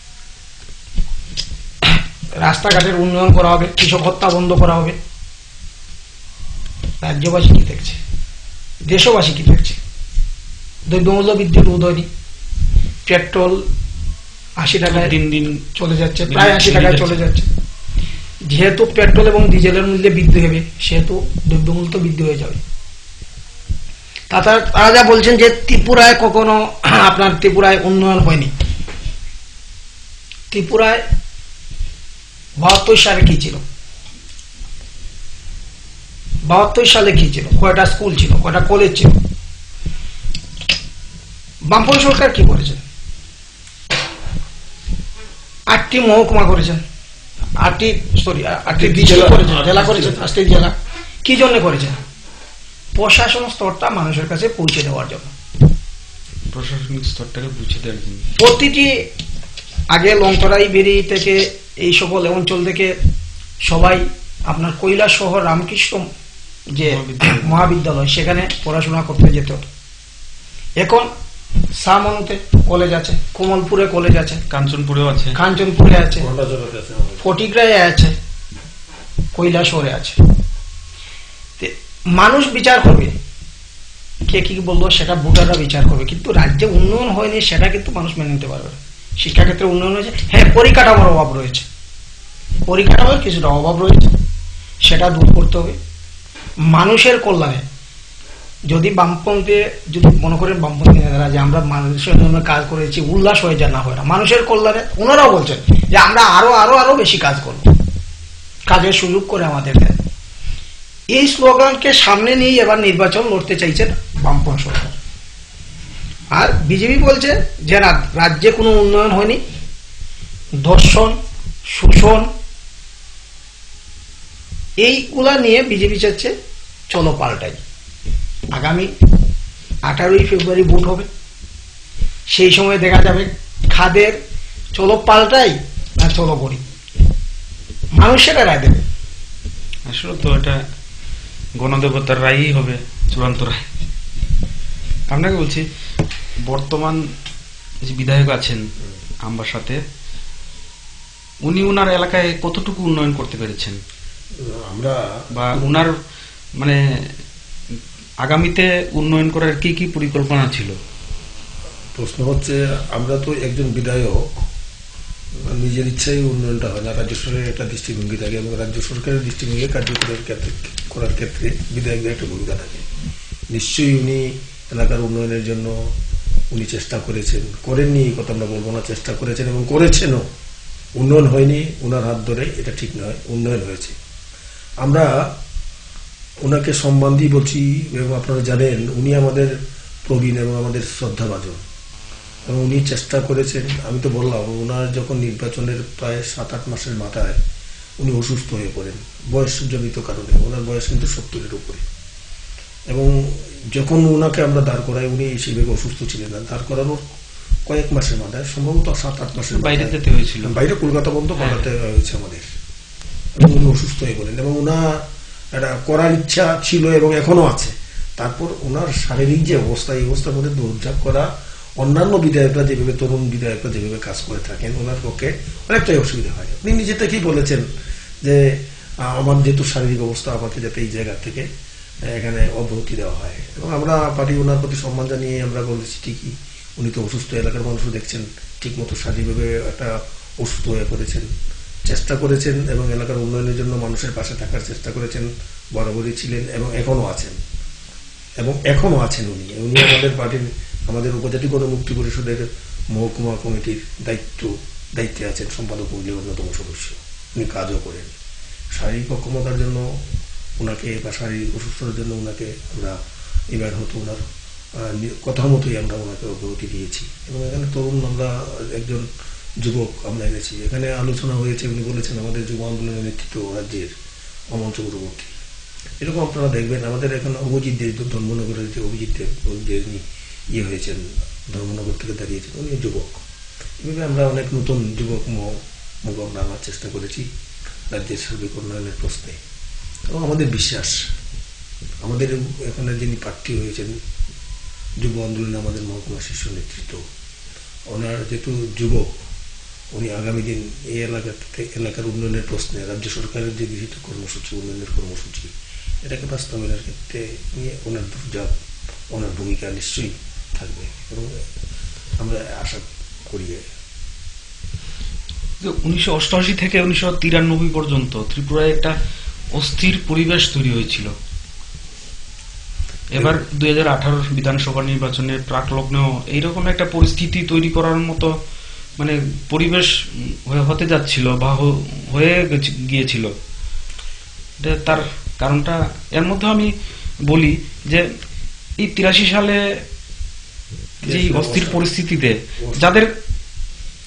রাস্তাঘাটের উন্নয়ন করা হবে, কৃষক হত্যা বন্ধ করা হবে। রাজ্যবাসী কি দেখছে, দেশবাসী কি দেখছে? দ্রব্যমূল্য বৃদ্ধি রোধ হয়নি, পেট্রোল 80 টাকায় দিন চলে যাচ্ছে, প্রায় 80 টাকায় চলে যাচ্ছে। যেহেতু পেট্রোল এবং ডিজেলের মূল্যে বৃদ্ধি হবে, সেহেতু দ্রব্যমূল্য তো বৃদ্ধি হয়ে যাবে। তারা যা বলছেন যে ত্রিপুরায় কখনো ত্রিপুরায় উন্নয়ন হয়নি। ত্রিপুরায় 72 সালে কি ছিল? 72 সালে কি ছিল? কয়টা স্কুল ছিল, কয়টা কলেজ ছিল? বামপন্থী সরকার কি করেছে? 8টি মহকুমা করেছেন, 8টি ডিস্ট্রিক্ট করেছেন, জেলা করেছেন, 8টি জেলা। কি জন্য করেছেন? প্রশাসন স্তরটা মানুষের কাছে পৌঁছে দেওয়ার জন্য, প্রশাসনিক স্তরটাকে পৌঁছে দেওয়ার জন্য। প্রতিটি আগে লংতরাই বেরি থেকে এই সকল অঞ্চল থেকে সবাই আপনার কৈলাসহর রামকৃষ্ণ যে মহাবিদ্যালয় সেখানে পড়াশোনা করতে যেত। এখন সামনুতে কলেজ আছে, কমলপুরে কলেজ আছে, কাঞ্চনপুরেও আছে, কাঞ্চনপুরে আছে, ফটিকরায় আছে, কৈলাসহরে আছে। মানুষ বিচার করবে, কে কি বলবো সেটা ভোটাররা বিচার করবে, কিন্তু রাজ্যে উন্নয়ন হয়নি সেটা কিন্তু মানুষ মেনে নিতে পারবে না। শিক্ষাক্ষেত্রে উন্নয়ন হয়েছে, হ্যাঁ পরিকাঠামোর অভাব রয়েছে, পরিকাঠামোর কিছুটা অভাব রয়েছে, সেটা দূর করতে হবে। মানুষের কল্যাণে যদি বামপন্থী যদি মনে করেন বামপন্থী নেতারা যে আমরা মানুষের জন্য কাজ করেছি উল্লাস হয়ে যা না হয় না, মানুষের কল্যাণে ওনারাও বলছেন যে আমরা আরো আরো আরো বেশি কাজ করব, কাজের সুযোগ করে আমাদের দেন। এই স্লোগানকে সামনে নিয়ে এবার নির্বাচন লড়তে চাইছেন বামপন্থী সরকার। আর বিজেপি বলছে যে রাজ্যে কোনো উন্নয়ন হয়নি, ধর্ষণ, শোষণ, এইগুলা নিয়ে বিজেপি চাচ্ছে চলো পাল্টাই। আগামী 18ই ফেব্রুয়ারি ভোট হবে, সেই সময় দেখা যাবে খাদের চলো পাল্টাই না চলো করি, মানুষ সেটা রায় দেবে। আসলে তো এটা গণদেবতার রায়ই হবে, চূড়ান্ত রায়। আপনাকে বলছি, বর্তমান যে বিধায়ক আছেন আমবাসাতে, উনি উনার এলাকায় কতটুকু উন্নয়ন করতে পেরেছেন, আমরা বা উনার মানে আগামীতে উন্নয়ন করার কি কি পরিকল্পনা ছিল? প্রশ্ন হচ্ছে, আমরা তো একজন বিধায়ক, নিজের ইচ্ছায় উন্নয়নটা হয় না, রাজ্য সরকারের একটা দৃষ্টিভঙ্গি থাকে এবং রাজ্য সরকারের দৃষ্টিভঙ্গি কার্যকরের করার ক্ষেত্রে বিধায়কদের একটা ভূমিকা থাকে। নিশ্চয়ই উনি এলাকার উন্নয়নের জন্য উনি চেষ্টা করেছেন, করেননি এই কথা আমরা বলবো না, চেষ্টা করেছেন এবং করেছেনও। উন্নয়ন হয়নি ওনার হাত ধরে এটা ঠিক নয়, উন্নয়ন হয়েছে। আমরা ওনাকে সম্মান দিয়ে বলছি এবং আপনারা জানেন উনি আমাদের প্রবীণ এবং আমাদের শ্রদ্ধাভাজন, এবং উনি চেষ্টা করেছেন। আমি তো বললাম, ওনার যখন নির্বাচনের প্রায় 7-8 মাসের মাথায় উনি অসুস্থ হয়ে পড়েন বয়সজনিত কারণে। ওনার বয়স কিন্তু 70-এর উপরে, এবং যখন ওনাকে আমরা দাঁড় করাই উনি সেভাবে অসুস্থ ছিলেন না। দাঁড় করানোর কয়েক মাসের মাথায়, সম্ভবত 7-8 মাসের বাইরে যেতে হয়েছিল, বাইরে কলকাতা বন্ধ করাতে হয়েছে আমাদের, এবং উনি অসুস্থ হয়ে পড়েন। এবং ওনার একটা করার ইচ্ছা ছিল এবং এখনো আছে। তারপর ওনার শারীরিক যে অবস্থা, এই অবস্থার মধ্যে দৌড়ঝাঁপ করা অন্যান্য বিধায়করা যেভাবে, তরুণ বিধায়করা যেভাবে কাজ করে থাকেন, ওনার পক্ষে অনেকটাই অসুবিধা হয়। উনি নিজে থেকেই বলেছেন যে আমার যেহেতু শারীরিক অবস্থা, আমাকে যাতে এই জায়গা থেকে এখানে অব্যাহতি দেওয়া হয়। এবং আমরা পার্টি ওনার প্রতি সম্মান জানিয়ে আমরা বলেছি, ঠিকই উনি তো অসুস্থ, এলাকার মানুষও দেখছেন ঠিক মতো শারীরিকভাবে একটা অসুস্থ হয়ে পড়েছেন, চেষ্টা করেছেন এবং এলাকার উন্নয়নের জন্য মানুষের পাশে থাকার চেষ্টা করেছেন, বরাবরই ছিলেন এবং এখনো আছেন। উনি আমাদের পার্টির, আমাদের উপজাতি গণমুক্তি পরিষদের মহকুমা কমিটির দায়িত্বে আছেন, সম্পাদক মণ্ডলীর অন্যতম সদস্য। উনি কাজও করেন। শারীরিক অক্ষমতার জন্য ওনাকে বা শারীরিক অসুস্থতার জন্য ওনাকে আমরা এবার হয়তো ওনার কথা মতোই আমরা ওনাকে অব্যাহতি দিয়েছি। এবং এখানে তরুণ, আমরা একজন যুবক আমরা এনেছি। এখানে আলোচনা হয়েছে, উনি বলেছেন আমাদের যুব আন্দোলনের নেতৃত্ব রাজ্যের অমল চক্রবর্তী। এরকম আপনারা দেখবেন আমাদের এখানে অভিজিৎ দেব, ধর্মনগরের যে অভিজিৎ দেব যে হয়েছেন, ধর্মনগর থেকে দাঁড়িয়েছেন, উনি যুবক। এভাবে আমরা অনেক নতুন যুবক মুখ আমরা আনার চেষ্টা করেছি রাজ্যের সার্বিক উন্নয়নের প্রশ্নে। এবং আমাদের বিশ্বাস, আমাদের এখানে যিনি প্রার্থী হয়েছেন যুব আন্দোলনে আমাদের মহকুমা শীর্ষ নেতৃত্ব, ওনার যেহেতু যুবক, উনি আগামী দিন এই এলাকার উন্নয়নের প্রশ্নে রাজ্য সরকারের যে গৃহীত কর্মসূচি, উন্নয়নের কর্মসূচি, এটাকে বাস্তবায়নের ক্ষেত্রে নিয়ে ওনার ভূমিকা নিশ্চয়ই থাকবে এবং আমরা আশা করি। 1988 থেকে 1993 পর্যন্ত ত্রিপুরায় একটা অস্থির পরিবেশ তৈরি হয়েছিল। এবার 2018 বিধানসভা নির্বাচনের প্রাক লগ্নেও এইরকম একটা পরিস্থিতি তৈরি করার মতো মানে পরিবেশ হতে যাচ্ছিল বা হয়ে গিয়েছিল। তার কারণটা এর মধ্যে আমি বলি যে এই 83 সালে যে অস্থির পরিস্থিতিতে যাদের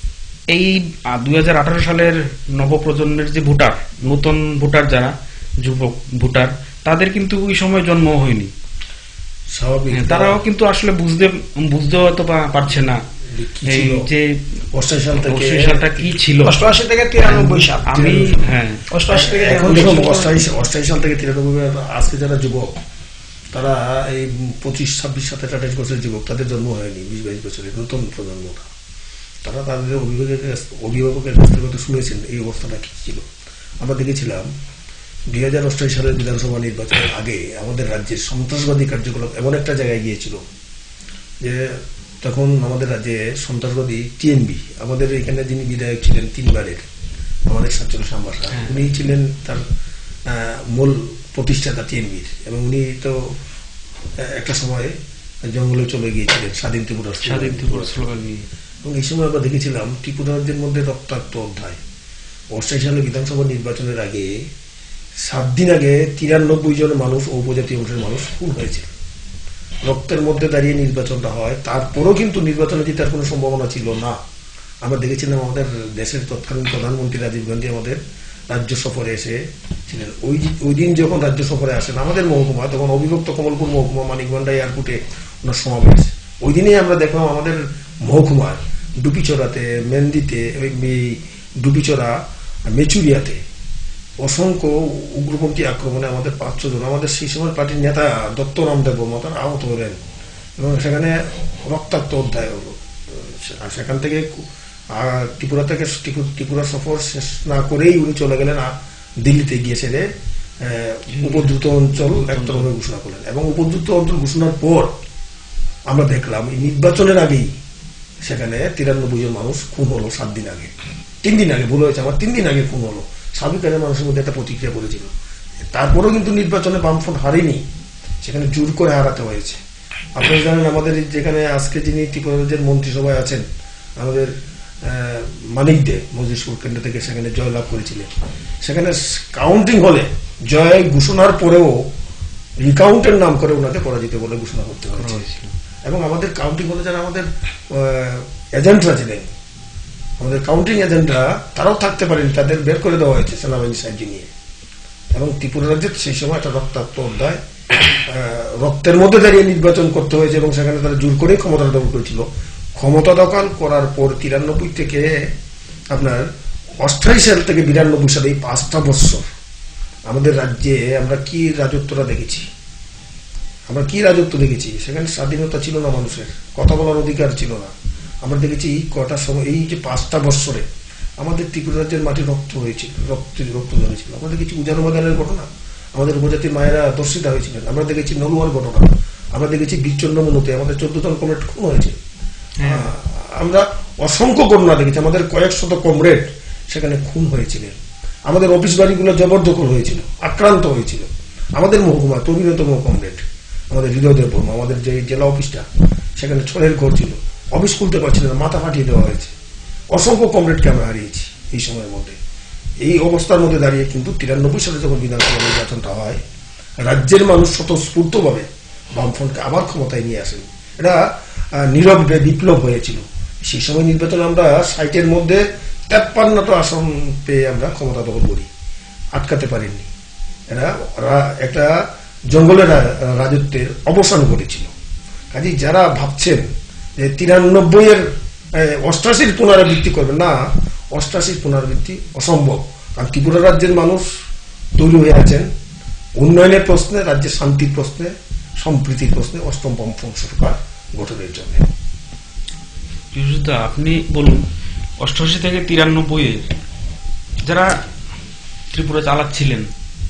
এই 2018 সালের নবপ্রজন্মের যে ভোটার, নতুন ভোটার যারা যুবক ভোটার, তাদের কিন্তু ওই সময় জন্ম হয়নি। স্বাভাবিক, তারাও কিন্তু আসলে বুঝতে হয়তো পারছে না এই যে 88 সাল থেকে 88 সালটা কি ছিল। 88 থেকে 93 সাল, আমি 88 থেকে এখন দেখুন 88 সাল থেকে 93 আজকে যারা যুবক, তারা এই 25-26 27-28 বছরের যুবক, তাদের জন্ম হয়নি 20-22 বছরের নতুন প্রজন্মটা। তারা তাদের অভিভাবকের কাছ থেকে তো শুনেছেন এই অবস্থাটা কি ছিল। আমরা দেখেছিলাম 2028 সালের বিধানসভা নির্বাচনের আগে আমাদের রাজ্যের সন্ত্রাসবাদী কার্যকলাপ এমন একটা জায়গায় গিয়েছিল যে তখন আমাদের রাজ্যে সন্ত্রাসবাদী টিএনবি, আমাদের এখানে যিনি বিধায়ক ছিলেন 3 বারের, আমাদের সাচ্চল শ্যামবাসা, উনি ছিলেন তার মূল প্রতিষ্ঠাতা টিএনবির, এবং উনি তো একটা সময় জঙ্গলে চলে গিয়েছিলেন স্বাধীন ত্রিপুরা স্লোগান নিয়ে। এবং এই সময় আমরা দেখেছিলাম ত্রিপুরাদের মধ্যে রক্তাক্ত অধ্যায়। 88 সালে বিধানসভা নির্বাচনের আগে 7 দিন আগে 93 জন মানুষ ও উপজাতি অংশের মানুষ খুন হয়েছিল। রক্তের মধ্যে দাঁড়িয়ে নির্বাচনটা হয়, তারপরও কিন্তু নির্বাচনে জেতার কোনো সম্ভাবনা ছিল না। আমরা দেখেছিলাম আমাদের দেশের তৎকালীন প্রধানমন্ত্রী রাজীব গান্ধী আমাদের রাজ্য সফরে এসেছিলেন। ওই দিন যখন রাজ্য সফরে আসেন আমাদের মহকুমা, তখন অবিভক্ত কমলপুর মহকুমা মানিকবান্ডা এয়ারপোর্টে ওনার সমাবেশ। ওই দিনেই আমরা দেখলাম আমাদের মহকুমার ডুপিচড়াতে, মেন্দিতে, ডুপিচড়া, মেচুরিয়াতে অসংখ্য উগ্রপন্থী আক্রমণে আমাদের 5-6 জন আমাদের সেই সময় পার্টির নেতা দত্ত রামদেব বর্মা তারা আহত হলেন, এবং সেখানে রক্তাক্ত অধ্যায় হলো। সেখান থেকে ত্রিপুরা সফর শেষ না করেই উনি চলে গেলেন দিল্লিতে গিয়ে সেরে উপদ্রুত অঞ্চল একতরফে ঘোষণা করলেন। এবং উপদ্রুত অঞ্চল ঘোষণার পর আমরা দেখলাম এই নির্বাচনের আগেই সেখানে 93 জন মানুষ খুন হলো। 7 দিন আগে, 3 দিন আগে, ভুল হয়েছে আমার, 3 দিন আগে খুন হলো। সাবিকারের মানুষের মধ্যে একটা প্রতিক্রিয়া করেছিল। তারপরেও কিন্তু নির্বাচনে বামফ্রন্ট হারেনি, সেখানে জোর করে হারাতে হয়েছে। আপনারা জানেন আমাদের যেখানে আজকে যিনি ত্রিপুরা রাজ্যের মন্ত্রিসভায় আছেন, আমাদের মানিক দে মজলিশপুর কেন্দ্র থেকে সেখানে জয়লাভ করেছিলেন। সেখানে কাউন্টিং হলে জয় ঘোষণার পরেও রিকাউন্টের নাম করে ওনাকে পরাজিত বলে ঘোষণা করতে হয়েছিল। এবং আমাদের কাউন্টিং হলে যারা আমাদের এজেন্টরা ছিলেন, আমাদের কাউন্টিং এজেন্টরা, তারাও থাকতে পারেন, তাদের বের করে দেওয়া হয়েছে সেনাবাহিনী সাহায্য নিয়ে। এবং ত্রিপুরা রাজ্যের সেই সময় একটা রক্তাক্ত অধ্যায়, রক্তের মধ্যে দাঁড়িয়ে নির্বাচন করতে হয়েছে, এবং সেখানে তারা জোর করেই ক্ষমতা দখল করেছিল। ক্ষমতা দখল করার পর 93 থেকে আপনার 88 সাল থেকে 92 সালে এই 5টা বছর আমাদের রাজ্যে আমরা কি রাজত্বটা দেখেছি, সেখানে স্বাধীনতা ছিল না, মানুষের কথা বলার অধিকার ছিল না। আমরা দেখেছি কটা সময় এই যে 5টা বছরে আমাদের ত্রিপুরা রাজ্যের মাটি রক্ত হয়েছিল, রক্ত জমেছিল। আমরা দেখেছি উজানো বাগানের ঘটনা, আমাদের উপজাতির মায়েরা দর্শিতা হয়েছিলেন। আমরা দেখেছি নলুয়ার ঘটনা, আমরা দেখেছি বীরচন্দ্র মনুতে আমাদের 14 জন কমরেড খুন হয়েছে। আমরা অসংখ্য ঘটনা দেখেছি, আমাদের কয়েক শত কমরেড সেখানে খুন হয়েছিলেন। আমাদের অফিস বাড়িগুলো জবরদখল হয়েছিল, আক্রান্ত হয়েছিল। আমাদের মহকুমা অন্যতম কমরেড আমাদের হৃদয়দেব বর্মা, আমাদের যে জেলা অফিসটা, সেখানে ছড়ের ঘর ছিল, অফিস খুলতে পারছিলেন, মাথা ফাটিয়ে দেওয়া হয়েছে। অসংখ্য কমরেডকে আমরা হারিয়েছি এই সময়ের মধ্যে। এই অবস্থার মধ্যে দাঁড়িয়ে কিন্তু 93 সালে যখন বিধানসভা নির্বাচনটা হয়, রাজ্যের মানুষ স্বতঃস্ফূর্তভাবে বামফ্রন্টকে আবার ক্ষমতায় নিয়ে আসেন। এটা নীরব বিপ্লব হয়েছিল। সেই সময় নির্বাচনে আমরা 60-এর মধ্যে 53টা আসন পেয়ে আমরা ক্ষমতা দখল করি, আটকাতে পারেননি। এরা একটা জঙ্গলের রাজত্বের অবসান ঘটেছিল। কাজে যারা ভাবছেন যে 93-এর 88-র পুনরাবৃত্তি করবেন না, 88-র পুনরাবৃত্তি অসম্ভব। কারণ ত্রিপুরা রাজ্যের মানুষ তৈরি হয়ে আছেন উন্নয়নের প্রশ্নে, রাজ্যের শান্তির প্রশ্নে, সম্প্রীতির প্রশ্নে 8ম বামফ্রন্ট সরকার গঠনের জন্য। আপনি বলুন 88 থেকে 93-এ যারা ত্রিপুরা চালাচ্ছিলেন,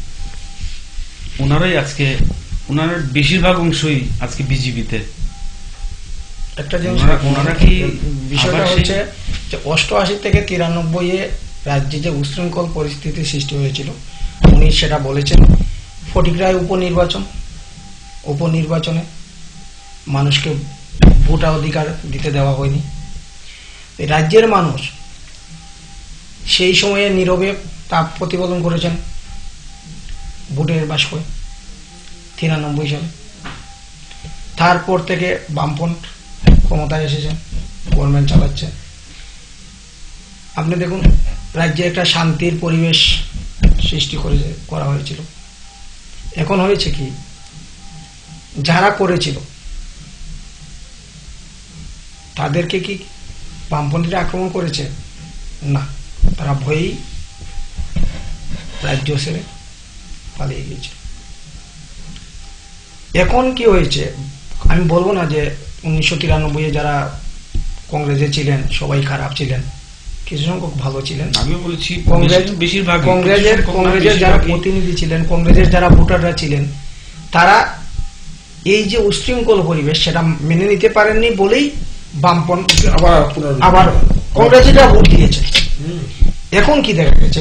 ওনার বেশিরভাগ অংশই আজকে বিজেপিতে। একটা জিনিস ওনারা কি বিষয়টা হচ্ছে যে 88 থেকে 93-এ রাজ্যে যে উশৃঙ্খল পরিস্থিতি সৃষ্টি হয়েছিল, উনি সেটা বলেছেন। ফটিকরায় উপনির্বাচনে মানুষকে ভোটাধিকার দিতে দেওয়া হয়নি। রাজ্যের মানুষ সেই সময়ে নীরবে তা প্রতিপাদন করেছেন ভোটের বাক্সে 93 সালে। তারপর থেকে বামফ্রন্ট ক্ষমতায় এসেছেন, গভর্নমেন্ট চালাচ্ছে। আপনি দেখুন রাজ্যে একটা শান্তির পরিবেশ সৃষ্টি করা হয়েছিল। এখন হয়েছে কি, যারা করেছিল তাদেরকে কি বামপন্থীরা আক্রমণ করেছে? না, তারা ভয়েই রাজ্য ছেড়ে পালিয়ে গিয়েছে। এখন কি হয়েছে, আমি বলবো না যে 1993 যারা কংগ্রেসে ছিলেন সবাই খারাপ ছিলেন, কিছু সংখ্যক ভালো ছিলেন। আমিও বলেছি বেশিরভাগ কংগ্রেসের যারা প্রতিনিধি ছিলেন, কংগ্রেসের যারা ভোটাররা ছিলেন, তারা এই যে উশৃঙ্খল পরিবেশ সেটা মেনে নিতে পারেননি বলেই বামপন্থী আবার কংগ্রেসীরা ভোট দিয়েছে। এখন কি দেখা গেছে,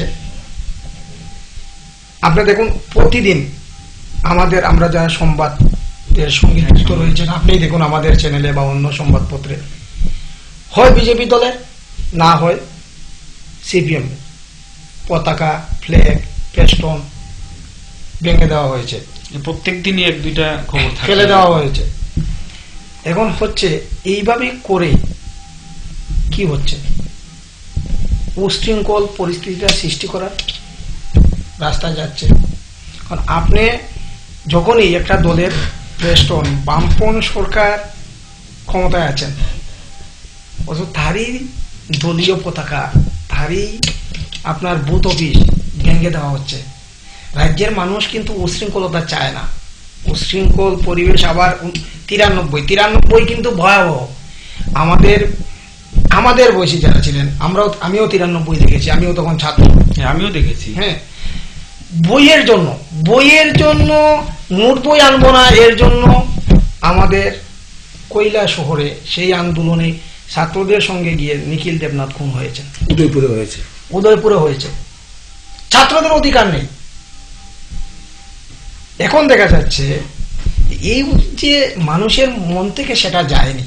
আপনি দেখুন প্রতিদিন আমরা যারা সংবাদের সঙ্গে যুক্ত রয়েছেন, আপনি দেখুন আমাদের চ্যানেলে বা অন্য সংবাদপত্রে, হয় বিজেপি দলের, না হয় সিপিএম পতাকা, ফ্ল্যাগ, পেস্টন ভেঙে দেওয়া হয়েছে, প্রত্যেক দিনই এক দুইটা খবর ফেলে দেওয়া হয়েছে। এখন হচ্ছে এইভাবে করে কি হচ্ছে, উশৃঙ্খল পরিস্থিতিটা সৃষ্টি করার রাস্তায় যাচ্ছে। কারণ আপনি যখনই একটা দলের প্রেস্টন, বামপন্থী সরকার ক্ষমতায় আছেন, অথচ তারই দলীয় পতাকা, তারই আপনার বুথ অফিস ভেঙে দেওয়া হচ্ছে। রাজ্যের মানুষ কিন্তু উশৃঙ্খলতা চায় না। উশৃঙ্খল পরিবেশ আবার 93 কিন্তু ভয়াবহ। আমাদের বয়সী যারা ছিলেন, আমিও 93 দেখেছি, আমিও তখন ছাত্র। আমিও দেখেছি। হ্যাঁ, বইয়ের জন্য নোট বই আনবো না, এর জন্য আমাদের কৈলা শহরে সেই আন্দোলনে ছাত্রদের সঙ্গে গিয়ে নিখিল দেবনাথ খুন হয়েছেন। উদয়পুরে হয়েছে। ছাত্রদের অধিকার নেই। এখন দেখা যাচ্ছে এই যে মানুষের মন থেকে সেটা যায়নি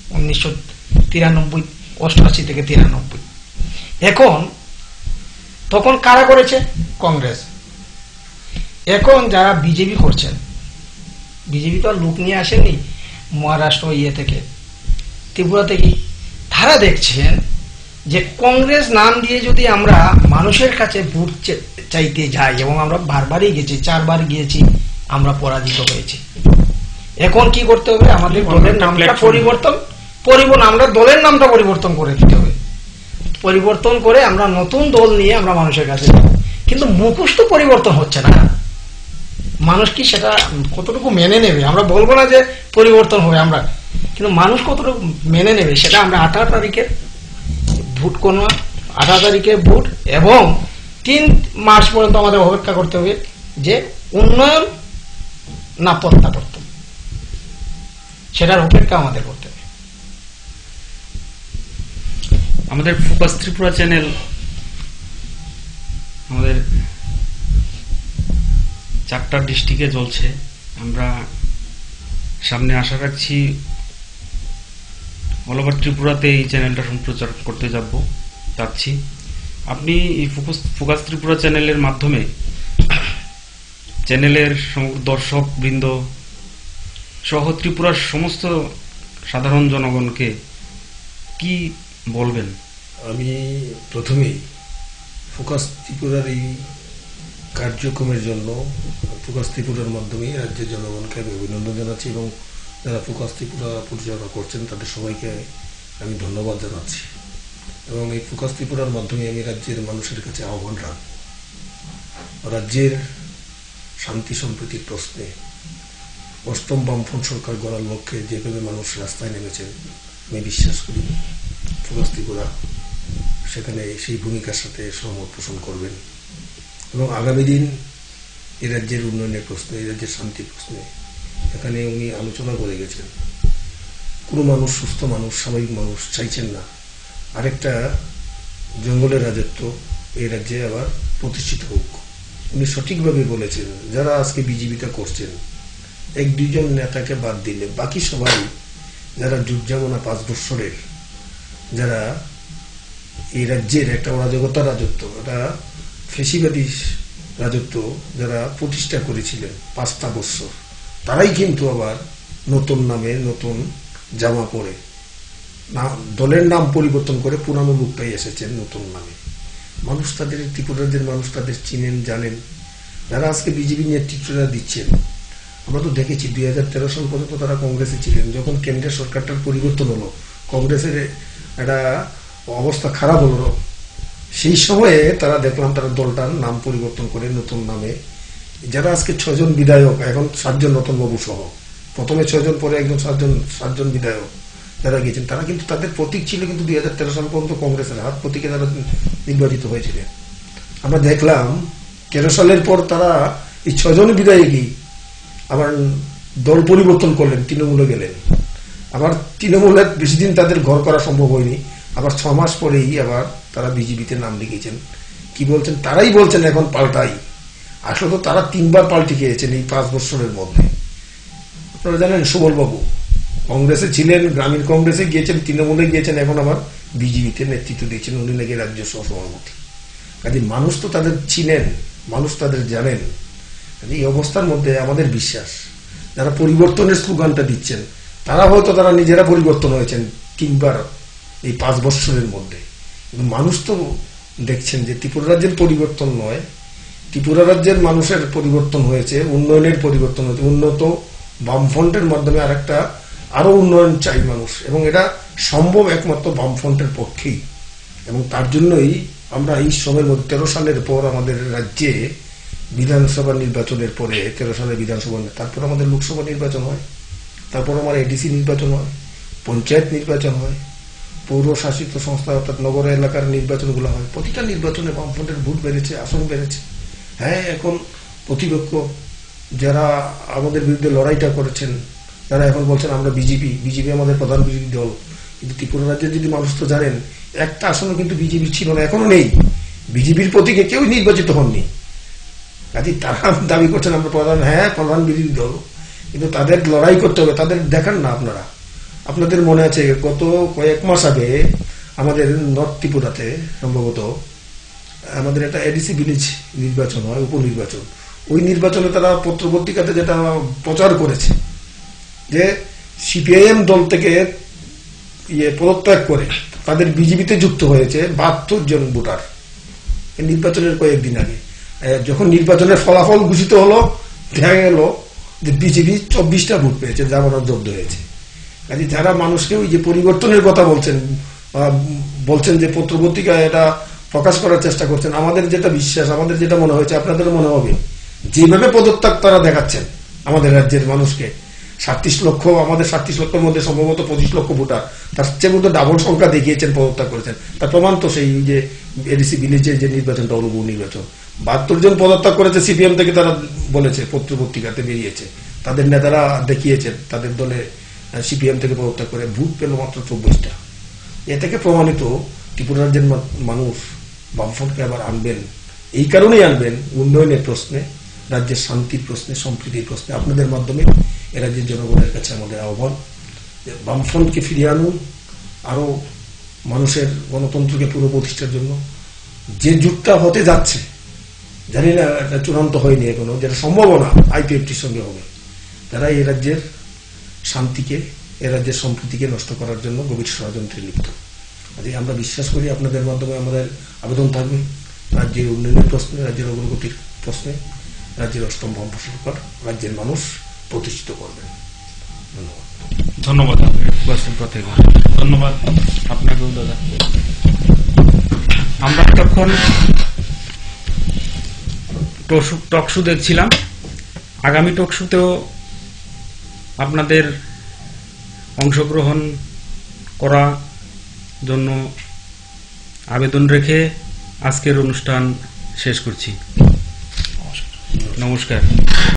1993, 88 থেকে 93। এখন তখন কারা করেছে? কংগ্রেস। এখন যারা বিজেপি করছেন, বিজেপি তো আর লোক নিয়ে আসেনি মহারাষ্ট্র থেকে, ত্রিপুরা থেকে, তারা দেখছেন যে কংগ্রেস নাম দিয়ে যদি আমরা মানুষের কাছে ভোট চাইতে যাই, এবং আমরা বারবারই গেছি, 4 বার গিয়েছি, আমরা পরাজিত হয়েছি। এখন কি করতে হবে, আমাদের দলের নামটা আমরা দলের নামটা পরিবর্তন করে দিতে হবে। পরিবর্তন করে আমরা নতুন দল নিয়ে আমরা মানুষের কাছে যাব। কিন্তু মুখোশ তো পরিবর্তন হচ্ছে না। মানুষ কি সেটা কতটুকু মেনে নেবে? আমরা বলবো না যে পরিবর্তন হবে আমরা, কিন্তু মানুষ কতটুকু মেনে নেবে সেটা আমরা 18 তারিখে ভোট করব। 18 তারিখে ভোট, এবং 3 মার্চ পর্যন্ত আমাদের অপেক্ষা করতে হবে যে উন্নয়ন না প্রত্যাবর্তন, সেটার অপেক্ষা আমাদের করতে হবে। আমাদের ফোকাস ত্রিপুরা চ্যানেল আমাদের 4টা ডিস্ট্রিক্টে চলছে। আমরা সামনে আশা রাখছি অল ওভার ত্রিপুরাতে এই চ্যানেলটা সম্প্রচার করতে যাচ্ছি। আপনি এই ফোকাস ত্রিপুরা চ্যানেলের মাধ্যমে চ্যানেলের দর্শক বৃন্দ সহ ত্রিপুরার সমস্ত সাধারণ জনগণকে কি বলবেন? আমি প্রথমেই ফোকাস ত্রিপুরার এই কার্যক্রমের জন্য ফোকাস ত্রিপুরার মাধ্যমে রাজ্যের জনগণকে আমি অভিনন্দন জানাচ্ছি, এবং যারা ফোকাস ত্রিপুরা পরিচালনা করছেন তাদের সবাইকে আমি ধন্যবাদ জানাচ্ছি। এবং এই ফোকাস ত্রিপুরার মাধ্যমে আমি রাজ্যের মানুষের কাছে আহ্বান রাখব, রাজ্যের শান্তি সম্প্রীতির প্রশ্নে অষ্টম বামফ্রন্ট সরকার গড়ার লক্ষ্যে যেভাবে মানুষ রাস্তায় নেমেছেন, আমি বিশ্বাস করি ফোকাস ত্রিপুরা সেখানে সেই ভূমিকার সাথে সহমত পোষণ করবেন, এবং আগামী দিন এই রাজ্যের উন্নয়নের প্রশ্নে, এই রাজ্যের শান্তি প্রশ্নে এখানে উনি আলোচনা করে গেছেন। কোনো মানুষ, সুস্থ মানুষ, স্বাভাবিক মানুষ চাইছেন না আরেকটা জঙ্গলের রাজত্ব এই রাজ্যে আবার প্রতিষ্ঠিত হোক। উনি সঠিকভাবে বলেছেন, যারা আজকে বিজেপিটা করছেন 1-2 নেতাকে বাদ দিলে বাকি সবাই যারা যুদ্ধজামনা 5 বৎসরের, যারা এই রাজ্যের একটা অরাজকতা রাজত্ব, একটা ফেসিবাদী রাজত্ব যারা প্রতিষ্ঠা করেছিলেন 5টা বৎসর, তারাই কিন্তু আবার নতুন নামে নতুন জামা পরে দলের নাম পরিবর্তন করে পুরানো লোকটাই এসেছেন নতুন নামে। মানুষ তাদের, ত্রিপুরাদের মানুষ তাদের চিনেন, জানেন। যারা আজকে বিজেপি নেতৃত্বটা দিচ্ছেন, আমরা তো দেখেছি 2013 সাল পর্যন্ত তারা কংগ্রেসে ছিলেন। যখন কেন্দ্রের সরকারটার পরিবর্তন হলো, কংগ্রেসের একটা অবস্থা খারাপ হলো, সেই সময়ে তারা দেখলাম তারা দলটার নাম পরিবর্তন করে নতুন নামে, যারা আজকে 6 জন বিধায়ক, এখন 7 জন রতনবাবু সহ, প্রথমে 6 জন, পরে একজন 7 জন বিধায়ক যারা গিয়েছেন, তারা কিন্তু তাদের প্রতীক ছিল কিন্তু 2013 সাল পর্যন্ত কংগ্রেসের হাত প্রতীকে তারা নির্বাচিত হয়েছিলেন। আমরা দেখলাম 13 সালের পর তারা এই 6 জন বিধায়কই আবার দল পরিবর্তন করলেন, তৃণমূলে গেলেন। আবার তৃণমূলে বেশি দিন তাদের ঘর করা সম্ভব হয়নি, আবার 6 মাস পরেই আবার তারা বিজেপিতে নাম লিখেছেন। কি বলছেন? তারাই বলছেন এখন পাল্টাই। আসলে তো তারা 3 বার পাল্টি খেয়েছেন এই 5 বছরের মধ্যে। আপনারা জানেন সুবল বাবু কংগ্রেসে ছিলেন, গ্রামীণ কংগ্রেসে গিয়েছেন, তৃণমূলে গিয়েছেন, এখন আবার বিজেপিতে নেতৃত্ব দিয়েছেন, উনি নাকি রাজ্য সহসভাপতি। কাজে মানুষ তো তাদের চিনেন, মানুষ তাদের জানেন। এই অবস্থার মধ্যে আমাদের বিশ্বাস, যারা পরিবর্তনের স্লোগানটা দিচ্ছেন, তারা হয়তো তারা নিজেরা পরিবর্তন হয়েছেন 3 বার এই 5 বছরের মধ্যে। কিন্তু মানুষ তো দেখছেন যে ত্রিপুরা রাজ্যের পরিবর্তন নয়, ত্রিপুরা রাজ্যের মানুষের পরিবর্তন হয়েছে, উন্নয়নের পরিবর্তন হয়েছে। উন্নত বামফ্রন্টের মাধ্যমে আরো উন্নয়ন চাই মানুষ, এবং এটা সম্ভব একমাত্র বামফ্রন্টের পক্ষেই। এবং তার জন্যই আমরা এই সময়ের মধ্যে 13 সালের পর আমাদের রাজ্যে বিধানসভা নির্বাচনের পরে, 13 সালের বিধানসভা, তারপর আমাদের লোকসভা নির্বাচন হয়, তারপর আমার এডিসি নির্বাচন হয়, পঞ্চায়েত নির্বাচন হয়, পৌর শাসিত সংস্থা অর্থাৎ নগর এলাকার নির্বাচনগুলো হয়। প্রতিটা নির্বাচনে বামফ্রন্টের ভোট বেড়েছে, আসন বেড়েছে। হ্যাঁ, এখন প্রতিপক্ষ যারা আমাদের বিরুদ্ধে লড়াইটা করেছেন, যারা এখন বলছেন আমরা বিজেপি আমাদের প্রধান বিরোধী দল, কিন্তু ত্রিপুরা রাজ্যের যদি মানুষ তো জানেন, একটা আসনও কিন্তু বিজেপির ছিল না, এখনো নেই। বিজেপির প্রতীকে কেউ নির্বাচিত হননি। কাজে তারা দাবি করছেন আমরা প্রধান বিরোধী দল, কিন্তু তাদের লড়াই করতে হবে। তাদের দেখান না আপনাদের মনে আছে গত কয়েক মাস আগে আমাদের নর্থ ত্রিপুরাতে সম্ভবত আমাদের একটা এডিসি ভিলেজ নির্বাচন হয়, উপনির্বাচন। ওই নির্বাচনে তারা পত্রপত্রিকাতে যেটা প্রচার করেছে যে সিপিআইএম দল থেকে পদত্যাগ করে তাদের বিজেপিতে যুক্ত হয়েছে 72 জন ভোটার। নির্বাচনের কয়েকদিন আগে যখন নির্বাচনের ফলাফল ঘোষিত হলো, দেখা গেল যে বিজেপি 24টা ভোট পেয়েছে, জামানত জব্দ হয়েছে। কাজে যারা মানুষকে ওই যে পরিবর্তনের কথা বলছেন যে পত্রপত্রিকায় এটা প্রকাশ করার চেষ্টা করছেন, আমাদের যেটা বিশ্বাস, আমাদের যেটা মনে হয়েছে, আপনাদেরও মনে হবে, যেভাবে পদত্যাগ তারা দেখাচ্ছেন আমাদের রাজ্যের মানুষকে, 37 লক্ষ, আমাদের 37 লক্ষের মধ্যে সম্ভবত 25 লক্ষ ভোটার, তার চেয়ে মধ্যে ডাবল সংখ্যা দেখিয়েছেন, পদত্যাগ করেছেন। তার প্রমাণ তো সেই যে এডিসি ভিলেজের যে নির্বাচনটা হলো, নির্বাচন 72 জন পদত্যাগ করেছে সিপিএম থেকে, তারা বলেছে, পত্রপত্রিকাতে বেরিয়েছে, তাদের নেতারা দেখিয়েছেন তাদের দলে সিপিএম থেকে পদত্যাগ করে ভোট পেল মাত্র 24টা। এ থেকে প্রমাণিত ত্রিপুরা রাজ্যের মানুষ বামফ্রন্টকে আবার আনবেন, এই কারণেই আনবেন উন্নয়নের প্রশ্নে, রাজ্যের শান্তির প্রশ্নে, সম্প্রীতির প্রশ্নে। আপনাদের মাধ্যমে এ রাজ্যের জনগণের কাছে আমাদের আহ্বান, বামফ্রন্টকে ফিরিয়ে আনুন, আরো মানুষের গণতন্ত্রকে পুনঃপ্রতিষ্ঠার জন্য। যে যুগটা হতে যাচ্ছে, জানি না এটা চূড়ান্ত হয়নি এখনো, যেটা সম্ভাবনা আইপিএফটির সঙ্গে হবে, তারা এই রাজ্যের শান্তিকে, এ রাজ্যের সম্প্রীতিকে নষ্ট করার জন্য গভীর ষড়যন্ত্রে লিপ্ত। আমরা বিশ্বাস করি আপনাদের মাধ্যমে আমাদের আবেদন থাকবে, রাজ্যের উন্নয়নের প্রশ্নে, রাজ্যের অগ্রগতির প্রশ্নে রাজ্যের 8ম বাম সরকার রাজ্যের মানুষ প্রতিষ্ঠিত করবেন। ধন্যবাদ। ধন্যবাদ আপনাকেও দাদা। আমরা তখন টকশো দেখছিলাম, আগামী টকশোতেও আপনাদের অংশগ্রহণ করা জন্য আবেদন রেখে আজকের অনুষ্ঠান শেষ করছি। নমস্কার।